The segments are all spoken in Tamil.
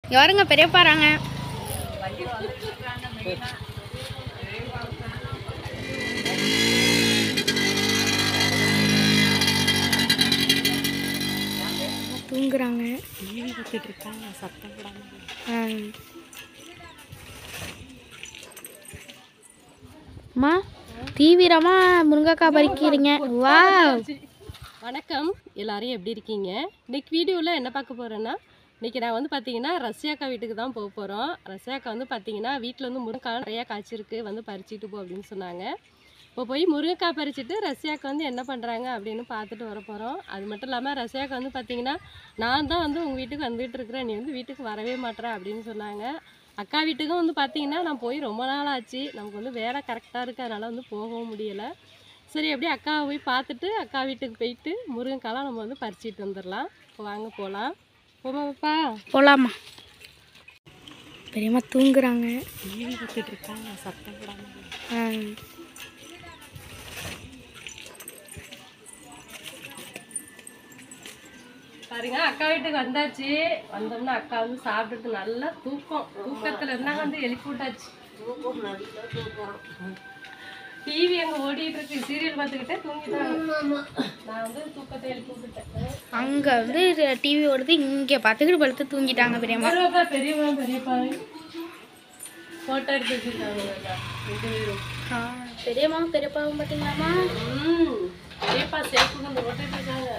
யாருங்க பெரியப்பாறாங்க தூங்குறாங்க. டிவி பார்த்துட்டு இருக்காங்க, சத்தம் போடாம. அம்மா தீவிரமா முருங்கைக்காய் பறிக்கிறீங்க. வா வணக்கம், எல்லாரும் எப்படி இருக்கீங்க? இன்னைக்கு வீடியோவில் என்ன பார்க்க போகிறேன்னா, இன்றைக்கி நான் வந்து பார்த்தீங்கன்னா ரஷ்யாக்கா வீட்டுக்கு தான் போக போகிறோம். ரஷ்யாக்கா வந்து பார்த்தீங்கன்னா வீட்டில் வந்து முருங்கைக்காய் நிறையா காய்ச்சிருக்கு, வந்து பறிச்சிட்டு போ அப்படின்னு சொன்னாங்க. இப்போ போய் முருங்கைக்காய் பறிச்சுட்டு ரஷ்யாக்கா வந்து என்ன பண்ணுறாங்க அப்படின்னு பார்த்துட்டு வர போகிறோம். அது மட்டும் இல்லாமல் ரஷ்யாக்கா வந்து பார்த்தீங்கன்னா, நான் தான் வந்து உங்கள் வீட்டுக்கு வந்துகிட்டு இருக்கிறேன், நீ வந்து வீட்டுக்கு வரவே மாட்டேற அப்படின்னு சொன்னாங்க. அக்கா வீட்டுக்கும் வந்து பார்த்தீங்கன்னா நான் போய் ரொம்ப நாள் ஆச்சு, நமக்கு வந்து வேலை கரெக்டாக இருக்குது, அதனால் வந்து போகவும் முடியலை. சரி, அப்படியே அக்காவை போய் பார்த்துட்டு அக்கா வீட்டுக்கு போயிட்டு முருங்கைக்காலாம் நம்ம வந்து பறிச்சிட்டு வந்துடலாம். இப்போ வாங்க போகலாம். போமாப்பா போலாமா? பெரியம்மா தூங்குறாங்க. டிவி பார்த்துட்டு இருக்காங்க, சத்தம் போடாம. பாருங்க, அக்கா வீட்டுக்கு வந்தாச்சு. வந்தோம்னா அக்கா வந்து சாப்பிட்டுட்டு நல்லா தூக்கத்துல இருந்தாங்க, வந்து எழுப்பி விட்டாச்சு. டிவி அங்கே ஓடிட்டு இருக்கு, சீரியல் பார்த்துக்கிட்டே தூங்கிட்டாங்க. நான் வந்து தூக்கத்தை எழுப்பி விட்டுட்டேன். அங்கே வந்து டிவி ஓடுது, இங்கே பார்த்துக்கிட்டு படுத்து தூங்கிட்டாங்க பெரியம்மா. பெரியப்பா ஃபோட்டோ எடுத்து வச்சுருக்காங்க. பெரியம்மாவும் பெரியப்பாவும் பார்த்தீங்களாம்மா? பெரியப்பா சேஃபுக்கு அந்த ஃபோட்டோ எடுத்துருக்காங்க.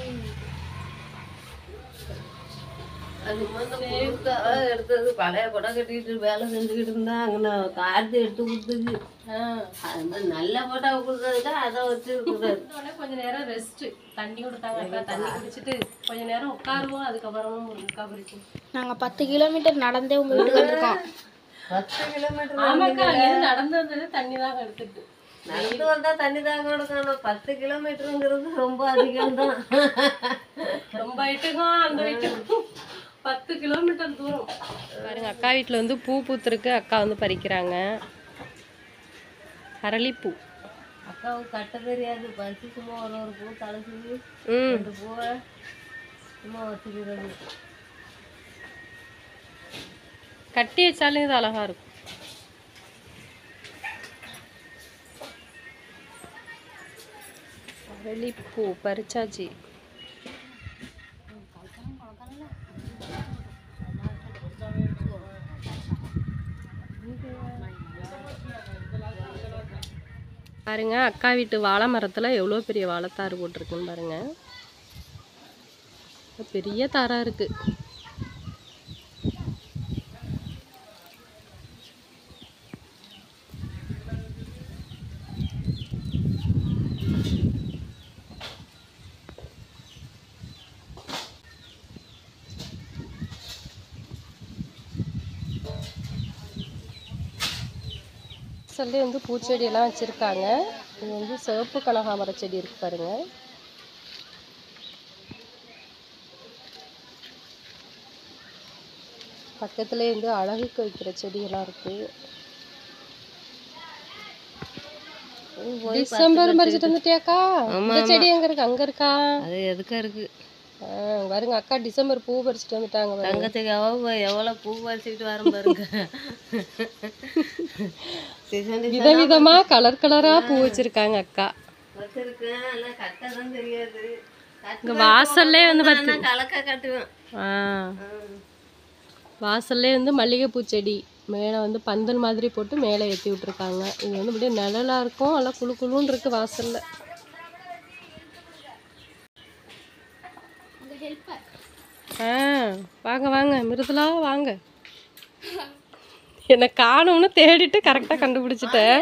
எடுத்தது பழைய படம் கட்டிட்டு வேலை செஞ்சுக்கிட்டு இருந்தா அங்கே கார்த்து எடுத்து கொடுத்துச்சு. அது மாதிரி நல்ல போட்டோ கொடுத்ததுக்கா அதை வச்சு கொஞ்ச நேரம் ரெஸ்ட், தண்ணி கொடுத்தாங்க. அக்கா தண்ணி குடிச்சிட்டு கொஞ்ச நேரம் உட்காருவோம், அதுக்கப்புறமா முருங்கைக்காய் பறிக்கும். நாங்கள் 10 கிலோமீட்டர் நடந்தே உங்கள் வீட்டுக்கு வந்திருக்கோம். 10 கிலோமீட்டர் ஆமாக்கா, அங்கேருந்து நடந்து வந்தது தண்ணி தான் எடுத்துட்டு. நடந்து வந்தா தண்ணி தாங்க எடுக்கணும். 10 கிலோமீட்டருங்கிறது ரொம்ப அதிகம் தான். ரொம்ப வீட்டுக்கும் அந்த வீட்டுக்கும் 10 கிலோமீட்டர் தூரம். பாருங்க, அக்கா வீட்டில் வந்து பூ பூத்துருக்கு, அக்கா வந்து பறிக்கிறாங்க. அரளிப்பூ. அக்காவுக்கு கட்ட தெரியாது, பறிச்சு சும்மா ஒரு பூ தலைச்சி அந்த பூவை சும்மா வச்சுக்கிறது. கட்டி வச்சாலும் இது அழகா இருக்கும். அரளிப்பூ பறிச்சாச்சு. பாருங்க, அக்கா வீட்டு வாழை மரத்தில் எவ்வளோ பெரிய வாழைத்தாறு போட்டிருக்குன்னு பாருங்க. பெரிய தாரா இருக்கு. சொல்லி வந்து பூச்செடியெல்லாம் வச்சுருக்காங்க. இது வந்து சிவப்பு கனகாமர செடி இருக்கு பாருங்க. பக்கத்துலேயே வந்து அழகுக்கு வைக்கிற செடியெல்லாம் இருக்கு. டிசம்பர் பறிச்சுட்டு வந்துட்டியாக்கா? இந்த செடி எங்க இருக்கு? அங்க இருக்கா? அது எதுக்கா இருக்கு பாருங்க, அக்கா டிசம்பர் பூ பறிச்சுட்டு வந்துட்டாங்க. தங்கத்துக்கு எவ்வளோ பூ பறிச்சுக்கிட்டு வரும் பாருங்க. விதவிதமா கலர் கலரா பூ வச்சிருக்காங்க அக்கா. வச்சிருக்கேன், ஆனால் கட்டதான் தெரியாது. இங்க வாசல்லே வந்து கலக்க கட்டுவேன். வாசல்லே வந்து மல்லிகைப்பூ செடி மேலே வந்து பந்தல் மாதிரி போட்டு மேலே ஏற்றி விட்டுருக்காங்க. இது வந்து அப்படியே நிழலாக இருக்கும், நல்லா குழு குழுன்னு இருக்கு வாசல்ல. வாங்க வாங்க மிருதுலா வாங்க. என்னை காணும்னு தேடிட்டு கரெக்டாக கண்டுபிடிச்சிட்டேன்.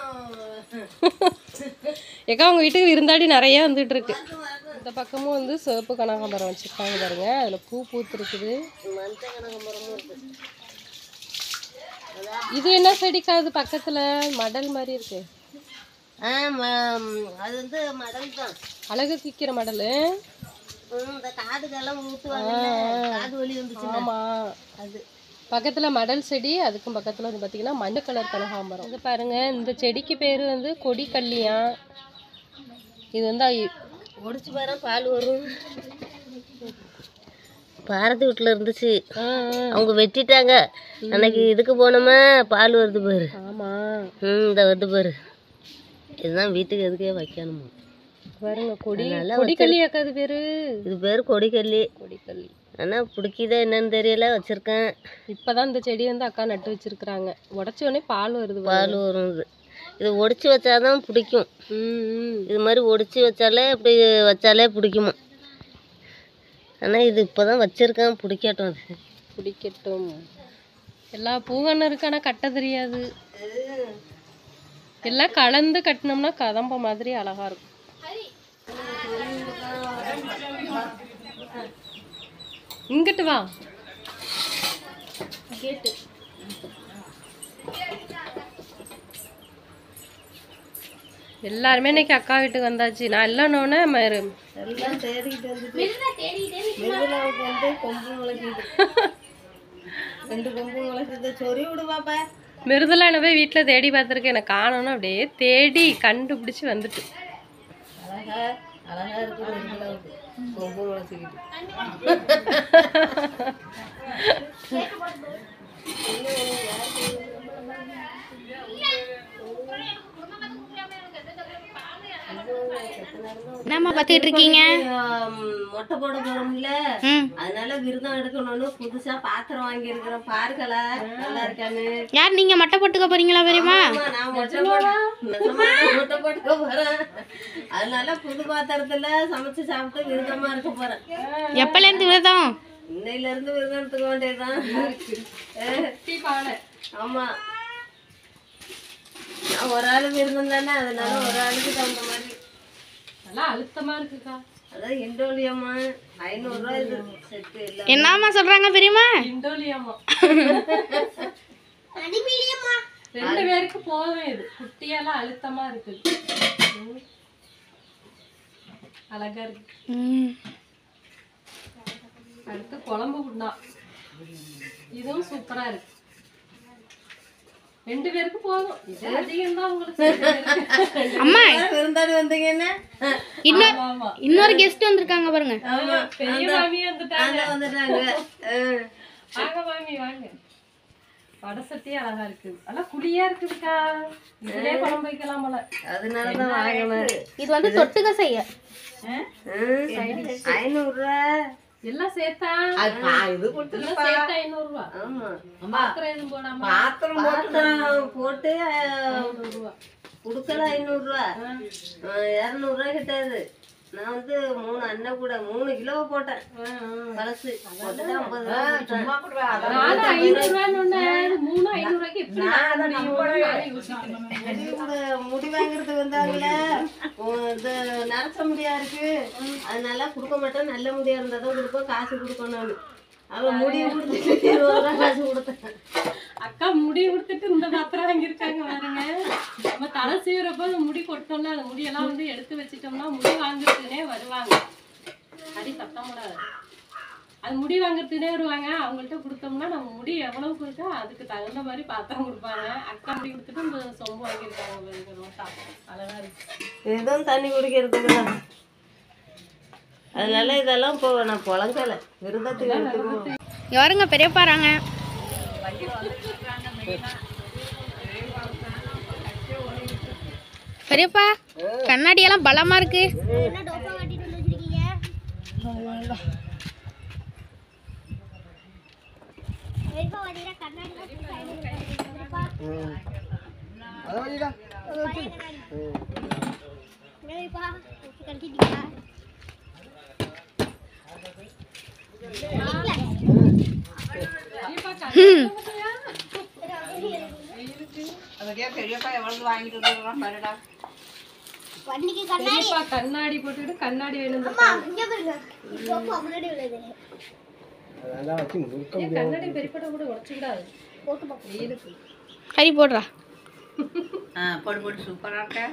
ஏக்கா உங்கள் வீட்டுக்கு விருந்தாடி நிறைய வந்துட்டு இருக்கு. இந்த பக்கமும் வந்து சிவப்பு கனகாம்பரம் வச்சுருக்காங்க பாருங்க, அதில் பூ பூத்துருக்குது. இது என்ன செடிக்கா? அது பக்கத்தில் மடல் மாதிரி இருக்கு. அது வந்து மடல் தான், அழகு கிக்கிற மடல். இந்த காதுக்கெல்லாம் ஊற்றுவாங்க, காது வலி வந்துச்சு. ஆமாம், அது பக்கத்தில் மடல் செடி, அதுக்கும் பக்கத்தில் வந்து பார்த்தீங்கன்னா மஞ்சள் கலர் கனகாம்பரம். இது பாருங்க, இந்த செடிக்கு பேர் வந்து கொடிக்கல்லியா. இது வந்து ஒடிச்சு பாரு, பால் வரும். பாரதி வீட்டில் இருந்துச்சு, அவங்க வெட்டிட்டாங்க. அன்னைக்கு இதுக்கு போனோமா, பால் வருது பாரு. ஆமாம். இந்த வருது பாரு. இதுதான் வீட்டுக்கு எதுக்கே வைக்கணுமா பாருங்க. கொடிக்கல்லி அக்காது பேரு. இது பேர் கொடிக்கல்லி. கொடிக்கல்லி. ஆனால் பிடிக்குதா என்னன்னு தெரியல, வச்சுருக்கேன். இப்போதான் இந்த செடி வந்து அக்கா நட்டு வச்சிருக்கிறாங்க. உடச்ச உடனே பால் வருது. பால் வரும். இது ஒடிச்சு வச்சாதான் பிடிக்கும். இது மாதிரி ஒடிச்சு வச்சாலே இப்படி வச்சாலே பிடிக்குமா. ஆனால் இது இப்போ தான் வச்சுருக்கேன், பிடிக்கட்டும். அது பிடிக்கட்டும். எல்லா பூங்கன்னு இருக்கு, ஆனால் கட்ட தெரியாது. எல்லாம் கலந்து கட்டினோம்னா கதம்ப மாதிரி அழகா இருக்கும். இங்கிட்டு வா. கேட்டு எல்லாருமே இன்னைக்கு அக்கா வீட்டுக்கு வந்தாச்சு. நான் இல்லைன்னொன்னே எல்லாம் தேடிக்கிட்டு வந்துட்டு மிருதுலாவுக்கு வந்து கொம்பு முளைக்குது. 2 கொம்பு முளைக்குது. சொறி விடு பாப்பா. மிருதுலா என்ன போய் வீட்டில் தேடி பார்த்துருக்கேன். எனக்கு காணணும். அப்படியே தேடி கண்டுபிடிச்சி வந்துட்டு. அழகா அழகா இருக்கு மிருதுலாவுக்கு கொம்பு முளைச்சிக்கிட்டு. என்னம்மா பார்த்துக்கிட்டு இருக்கீங்க? மொட்டை போட போறோம்ல, அதனால விருதம் எடுக்கணும்னு புதுசா பாத்திரம் வாங்கி இருக்கிறோம். பாருங்களா நல்லா இருக்கான்னு. யார் நீங்க மட்டை போட்டுக்க போறீங்களா பெரியம்மா? நான் மொட்டை போட்டுக்க போறேன். அதனால புது பாத்திரத்துல சமைச்சு சாப்பிட்டு விருதமா இருக்க போறேன். எப்பல இருந்து விரதம்? இன்னையில இருந்து விருதம் எடுத்துக்க வேண்டியதுதான். ஆமா, ஒரு ஆளு விருதம் தானே, அதனால ஒரு ஆளுக்கு தகுந்த மாதிரி. நல்லா அழுத்தமா இருக்குக்கா. அதான் இண்டோலியம்மா 500 ரூபாய் இது செட்டு. இல்லை என்னம்மா சொல்றாங்க பெரியம்மா? இண்டோலியம்மா 2 பேருக்கு போதும். இது குட்டியெல்லாம் அழுத்தமா இருக்குது. அழகா இருக்கு. அடுத்து குழம்பு புண்ணா. இதுவும் சூப்பரா இருக்கு. 2 பேருக்கு போதும். இது அதிகம் தான் உங்களுக்கு. அம்மா விருந்தாடி வந்தீங்கன்னா இன்னொரு கெஸ்ட் வந்திருக்காங்க பாருங்க. பெரிய மாமி வந்துட்டாங்க. வாங்க மாமி வாங்க. வடசட்டி அழகா இருக்குது. நல்லா குளியா இருக்குதுக்கா. இதுலயே குழம்பு வைக்கலாம் போல. அதனாலதான் வாங்கினேன். இது வந்து தொட்டுக்க செய்ய 500 ரூபாய் எல்லாம் சேர்த்தா. இது சேர்த்தா 500 ரூபா. ஆமா, பாத்திரம் எதுவும் போடாம பாத்திரம் போட்டு கொடுக்கல. 500 ரூபா 200 ரூபாய் கிட்டாது. நான் வந்து 3 அண்ணன் கூட 3 கிலோ போட்டேன். பழசு போட்டுட்டு 50 ரூபா. 500 ரூபான்னு 3 500 முடி வாங்குறதுக்கு வந்தாங்கல்ல, இது நரச முடியா இருக்கு, அதனால கொடுக்க மாட்டேன். நல்ல முடியா இருந்தாதான் கொடுப்போம். காசு கொடுக்கணும். அவன் முடி கொடுத்துட்டு 20 ரூபா காசு கொடுத்தேன். அக்கா முடி கொடுத்துட்டு இந்த பாத்திரம் வாங்கியிருக்காங்க பாருங்க. நம்ம தலை சீவுறப்ப முடி கொட்டோம்னா அந்த முடியெல்லாம் வந்து எடுத்து வச்சிட்டோம்னா முடி வாங்குறதுனே வருவாங்க. அடி சத்தம் கூடாது. அது முடி வாங்குறதுனே வருவாங்க. அவங்கள்ட்ட கொடுத்தோம்னா நம்ம முடி எவ்வளவு கொடுத்தா அதுக்கு தகுந்த மாதிரி பாத்திரம் கொடுப்பாங்க. அக்கா முடி கொடுத்துட்டு இந்த சொம்பு வாங்கியிருக்காங்க. அழகா இருக்கு. இதுவும் தண்ணி குடிக்கிறதுக்கு தான். அதனால இதெல்லாம் இப்போ நான் புழங்கலை. விருதத்துக்கு எடுத்துக்குவோம். யாருங்க பெரியப்பாறாங்க? பெரியப்பா கண்ணாடி எல்லாம் பலமா இருக்கு. கண்ணாடி போட்டுட்டு கண்ணாடி வேணும். கண்ணாடி பெரியப்பட்ட கூட உடச்சுக்கூடாது. கறி போடுறா. போடு போடு. சூப்பரா இருக்கா.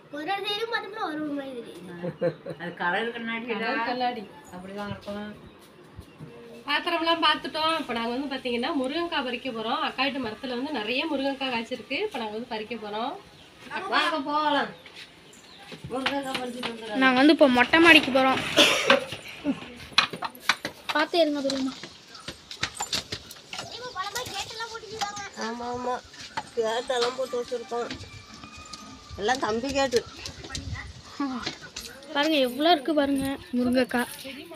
அது கலர் கண்ணாடி அப்படிதான் இருக்கும். பாத்திரம்லாம் பார்த்துட்டோம். இப்போ நாங்கள் வந்து பார்த்தீங்கன்னா முருங்கக்காய் பறிக்க போகிறோம். அக்கா வீட்டு மரத்தில் வந்து நிறைய முருங்கக்காய் காய்ச்சிருக்கு. இப்போ நாங்கள் வந்து பறிக்க போகிறோம். வாங்க போகலாம். முருங்கக்காய் பறிச்சுட்டு வந்துடுறோம். நாங்கள் வந்து இப்போ மொட்டை மாடிக்கு போகிறோம். பார்த்து இருங்க பெரியம்மா. ஆமாம் ஆமாம், கேட்டெல்லாம் போட்டு வச்சுருக்கோம். எல்லாம் தம்பி கேட்டு பாருங்க எவ்வளோ இருக்கு பாருங்க முருங்கைக்காய்.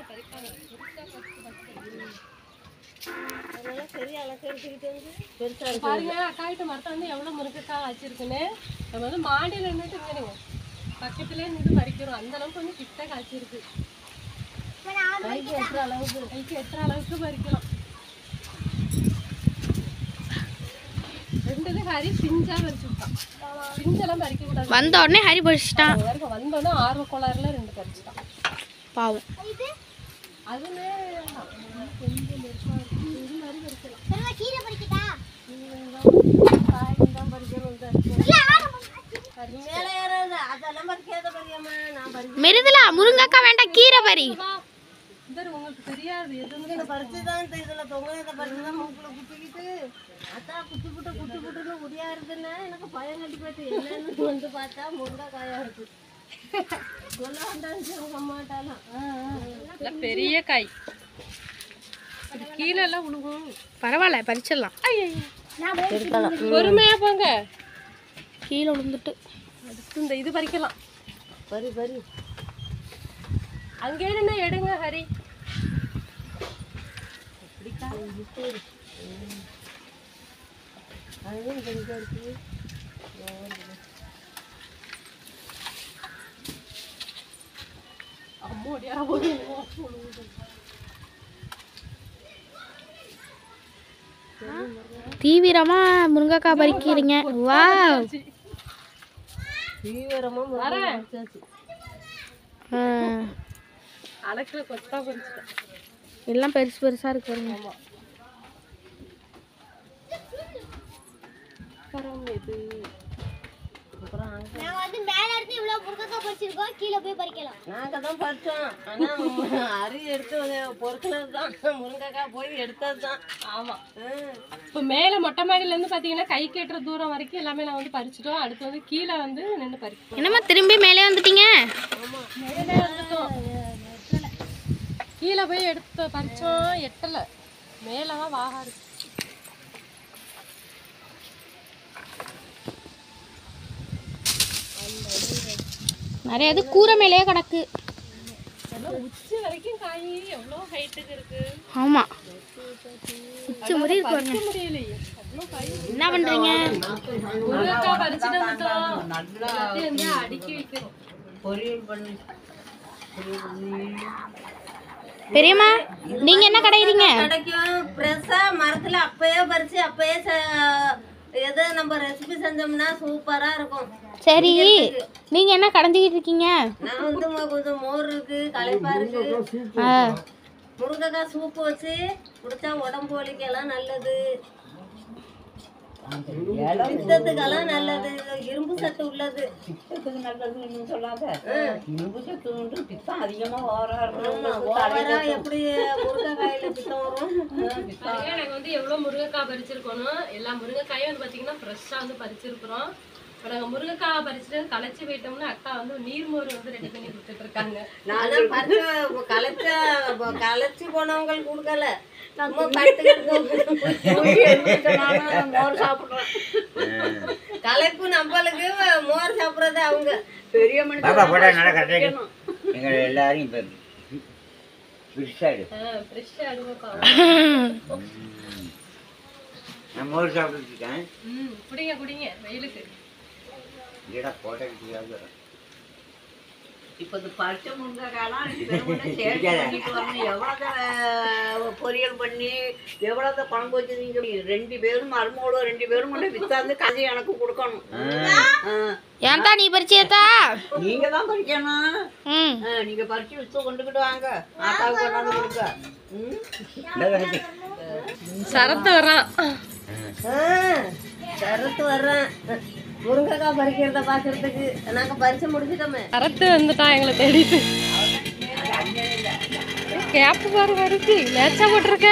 அதெல்லாம் சரி அழகாக எடுத்துக்கிட்டு வந்து பெருசாக இருக்கு. பாருங்க அக்காகிட்ட மரத்தை வந்து எவ்வளோ முருங்கைக்காய் வச்சிருக்குன்னு. நம்ம வந்து மாடியில் நின்றுட்டு இருங்க, பக்கத்துலேயே நின்று பறிக்கிறோம். அந்த அளவுக்கு வந்து கிட்ட காய்ச்சிருக்கு. கைக்கு எட்டுற அளவுக்கு பறிக்கலாம். ரெண்டு ஹரி பிஞ்சா பறிச்சு விட்டான். பிஞ்செல்லாம் பறிக்க கூடாது. வந்த உடனே ஹரி பறிச்சிட்டான். வந்தோடனே ஆர்வ கோளாறுல 2 பறிச்சுட்டான். பாவம். அதுல கொஞ்சம் இது மாதிரி பறிக்கலாம். காய்தான் பறிக்கணும். மேலே ஏறாது, அதெல்லாம் பறிக்காத பெரியம்மா. நான் பறிக்க மெருதுலா முருங்கைக்காய் வேண்டாம், கீரை பறி. உங்களுக்கு தெரியாது எதுன்னு பறிச்சு தான் இதில் தொங்கலை பறிச்சு தான் மூக்கில் குத்திக்கிட்டு அதான் குத்துன்னு முடியா இருக்குன்னா எனக்கு பயம் கட்டி போயிட்டு என்னன்னு வந்து பார்த்தா முருங்கைக்காயா இருக்கு. சொல்ல வேண்டாம் உங்க அம்மாட்டாலாம். பெரிய காய் கீழே எல்லாம் உழுகும். பரவாயில்ல பறிச்சிடலாம். பொறுமையா போங்க, கீழே விழுந்துட்டு. அடுத்து இந்த இது பறிக்கலாம். பறி அங்கே என்ன எடுங்க ஹரி. தீவிரமா முருங்கைக்காய் பறிக்கிறீங்க. வா தீவிரமாக அலக்குல கொத்தா பறிச்சுட்டேன். எல்லாம் பெருசு பெருசா இருக்கு பாருங்க. நாங்கள் தான் பறிச்சோம். ஆனால் அரி எடுத்து பொறுக்கினது தான், முருங்கைக்காய் போய் எடுத்தது தான். ஆமாம். இப்போ மேலே மொட்டை மாடியிலேருந்து பார்த்தீங்கன்னா கை கேட்டுற தூரம் வரைக்கும் எல்லாமே நான் வந்து பறிச்சிட்டோம். அடுத்து வந்து கீழே வந்து நின்று பறிப்போம். என்னம்மா திரும்பி மேலே வந்துட்டீங்க? மேலே வந்துட்டோம். கீழே போய் எடுத்து பறிச்சோம், எட்டலை. மேலே தான் வாகா இருக்கு. நிறைய இது கூரை மேலேயே கிடக்கு. உச்சி வரைக்கும் காய் எவ்வளோ ஹைட்டுக்கு இருக்கு. ஆமா உச்சி முறி இருக்கு பாருங்க. முடியலையே அவ்வளோ காய். என்ன பண்றீங்க? முருங்கைக்காய் பறிச்சுட்டு வந்துட்டோம். எல்லாத்தையும் வந்து அடுக்கி வைக்கிறோம். பொரியல் பண்ணி பெரியம்மா நீங்க என்ன கடையிறீங்க? கிடைக்கும் ஃப்ரெஷ்ஷாக மரத்தில் அப்பயே பறித்து அப்பயே எது நம்ம ரெசிபி செஞ்சோம்னா சூப்பராக இருக்கும். சரி நீங்க என்ன கடைஞ்சிக்கிட்டு இருக்கீங்க? நான் வந்து கொஞ்சம் மோர் இருக்கு, களைப்பா இருக்கு. முருங்கைக்காய் சூப்பு வச்சு குடிச்சா உடம்பு வலிக்கெல்லாம் நல்லது, பித்தத்துக்கெல்லாம் நல்லது, இரும்பு சத்து உள்ளது. நல்லதுன்னு சொல்லாத, இரும்பு சத்து உண்டு. பித்தம் அதிகமா ஓவரா எப்படி முருங்கைக்காயில பித்தம் வரும்? எனக்கு வந்து எவ்வளோ முருங்கைக்காய் பறிச்சிருக்கணும். எல்லா முருங்கைக்காயும் வந்து பார்த்தீங்கன்னா ஃப்ரெஷ்ஷாக வந்து பறிச்சிருக்கிறோம். இப்போ நாங்கள் முருங்கைக்காய் பறிச்சுட்டு களைச்சி போயிட்டோம்னா அக்கா வந்து நீர்மோர் வந்து ரெடி பண்ணி கொடுத்துட்டு இருக்காங்க. நானும் களைச்சி போனவங்களுக்கு கொடுக்கல, மோர் சாப்பிடுறேன். களைப்பு நம்மளுக்கு, மோர் சாப்பிட்றது அவங்க. பெரிய மனுஷன் எங்களை எல்லாரையும் ஃப்ரெஷ்ஷாக எடுப்பா. நான் மோர் சாப்பிட்டுருக்கேன். குடிங்க குடிங்க, வெயிலுக்கு. இல்லைடா போட்டோ இப்போ இந்த பறிச்ச முருங்கைக்காயெல்லாம் எவ்வளோ பொரியல் பண்ணி எவ்வளோ குழம்பு வச்சுருந்தீங்க. 2 பேரும் மருமகளோ 2 பேரும் கொண்டு வித்தாந்து கதை எனக்கு கொடுக்கணும். ஏன்டா நீ பறிச்சியத்தா? நீங்க தான் பறிக்கணும். நீங்க பறிச்சு வித்து கொண்டுக்கிட்டு வாங்க, ஆட்டாவுக்கு கொண்டாந்து கொடுக்க. சரத்து வரான், சரத்து வர்றேன் முருங்கைக்காய் பறிக்கிறத பாக்குறதுக்கு. நாங்க பறிச்சு முடிஞ்சிட்டோமே. சரத்து வந்துட்டான் எங்களை தேடிட்டு. கேப்பு பாரு வருது, மேட்சா போட்டிருக்க.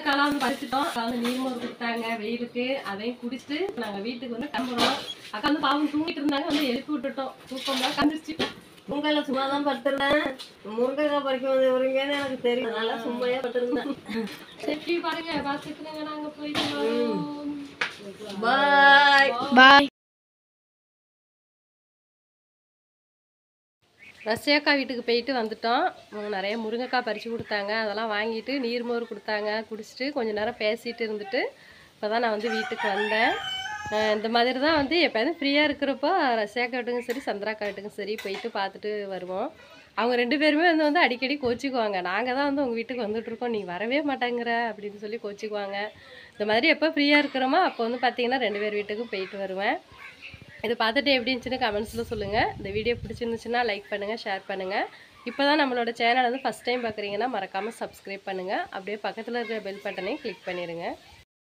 முருங்கைக்காலாம் வந்து பறிச்சிட்டோம். அக்கா வந்து நீர்மோர் கொடுத்தாங்க வெயிலுக்கு, அதையும் குடிச்சிட்டு நாங்கள் வீட்டுக்கு வந்து கிளம்புறோம். அக்கா வந்து பாவம் தூங்கிட்டு இருந்தாங்க, வந்து எழுப்பி விட்டுட்டோம். தூக்கம்லாம் கந்துருச்சு. முருங்கையில சும்மா தான் படுத்துருந்தேன். முருங்கைக்காய் பறிக்க வந்துருங்கன்னு எனக்கு தெரியும். நல்லா சும்மையா படுத்துருந்தேன். சரி பாருங்க, பார்த்துக்கிறேங்க, நாங்கள் போயிட்டு வரோம். பாய். பாய். ரஷ்யாக்கா வீட்டுக்கு போயிட்டு வந்துட்டோம். நிறைய முருங்கைக்காய் பறித்து கொடுத்தாங்க, அதெல்லாம் வாங்கிட்டு நீர்மோர் கொடுத்தாங்க, குடிச்சிட்டு கொஞ்சம் நேரம் பேசிகிட்டு இருந்துட்டு இப்போ தான் நான் வந்து வீட்டுக்கு வந்தேன். இந்த மாதிரி தான் வந்து எப்போயாவது ஃப்ரீயாக இருக்கிறப்போ ரஷ்யாக்கா வீட்டுக்கும் சரி சந்திராக்கா வீட்டுக்கும் சரி போயிட்டு பார்த்துட்டு வருவோம். அவங்க 2 பேருமே வந்து அடிக்கடி கோச்சிக்குவாங்க. நாங்கள் தான் வந்து உங்கள் வீட்டுக்கு வந்துட்டுருக்கோம், நீ வரவே மாட்டேங்கிற அப்படின்னு சொல்லி கோச்சிக்குவாங்க. இந்த மாதிரி எப்போ ஃப்ரீயாக இருக்கிறோமோ அப்போ வந்து பார்த்திங்கன்னா 2 பேர் வீட்டுக்கும் போயிட்டு வருவேன். இது பார்த்துட்டு எப்படி இருந்துச்சுன்னு கமெண்ட்ஸில் சொல்லுங்கள். இந்த வீடியோ பிடிச்சிருந்துச்சுன்னா லைக் பண்ணுங்கள், ஷேர் பண்ணுங்கள். இப்போ தான் நம்மளோட சேனல் வந்து ஃபஸ்ட் டைம் பார்க்குறீங்கன்னா மறக்காமல் சப்ஸ்கிரைப் பண்ணுங்கள். அப்படியே பக்கத்தில் இருக்கிற பெல் பட்டனையும் கிளிக் பண்ணிடுங்க.